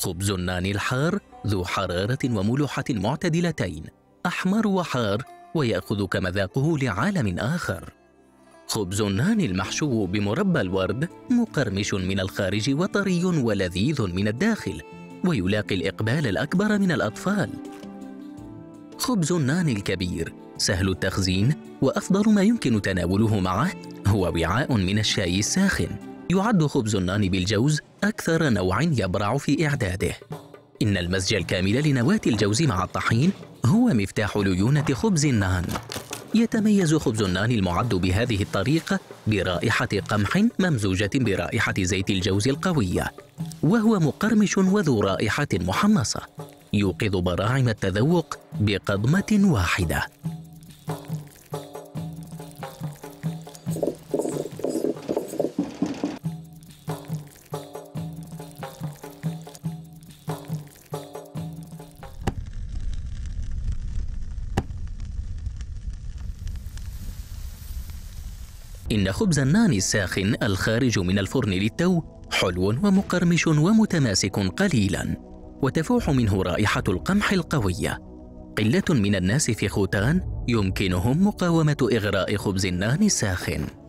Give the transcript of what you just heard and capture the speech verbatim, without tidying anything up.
خبز النان الحار ذو حرارة وملوحة معتدلتين، أحمر وحار ويأخذ كمذاقه لعالم آخر. خبز النان المحشو بمربى الورد مقرمش من الخارج وطري ولذيذ من الداخل، ويلاقي الإقبال الأكبر من الأطفال. خبز النان الكبير سهل التخزين، وأفضل ما يمكن تناوله معه هو وعاء من الشاي الساخن. يعد خبز النان بالجوز أكثر نوع يبرع في إعداده. إن المزج الكامل لنواة الجوز مع الطحين هو مفتاح ليونة خبز النان. يتميز خبز النان المعد بهذه الطريقة برائحة قمح ممزوجة برائحة زيت الجوز القوية، وهو مقرمش وذو رائحة محمصة يوقظ براعم التذوق بقضمة واحدة. إن خبز النان الساخن الخارج من الفرن للتو حلو ومقرمش ومتماسك قليلاً، وتفوح منه رائحة القمح القوية. قلة من الناس في خوتان يمكنهم مقاومة إغراء خبز النان الساخن.